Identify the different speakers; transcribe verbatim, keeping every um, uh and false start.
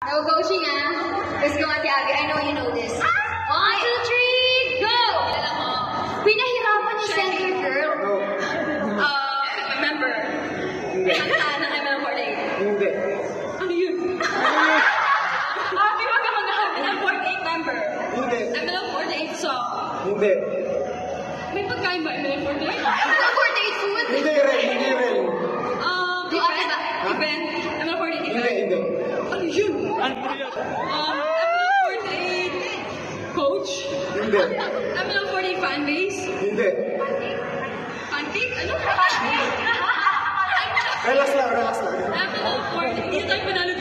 Speaker 1: No coaching, ah. Let's go, Ate Abby. I know you know this. One, two, three, go! Pinahirapan ni Center Girl.
Speaker 2: No.
Speaker 1: Uh, remember.
Speaker 2: Hindi.
Speaker 1: Kanta ng M N L forty-eight.
Speaker 2: Hindi.
Speaker 1: Ano yun? Ah, di ba ka mag-M N L forty-eight member?
Speaker 2: Hindi.
Speaker 1: M N L forty-eight song.
Speaker 2: Hindi.
Speaker 1: May pagkain ba M N L forty-eight? M N L forty-eight food?
Speaker 2: Hindi rin, hindi rin.
Speaker 1: Um, event? Event? M N L forty-eight
Speaker 2: Hindi,
Speaker 1: event?
Speaker 2: hindi.
Speaker 1: Ano yun? Ano yun? Um, M N L forty-eight coach?
Speaker 2: Hindi.
Speaker 1: M N L forty-eight fan base?
Speaker 2: Hindi.
Speaker 1: Pancake? Ano?
Speaker 2: Relax lang, relax lang.
Speaker 1: M N L forty-eight. Hindi tayo panalo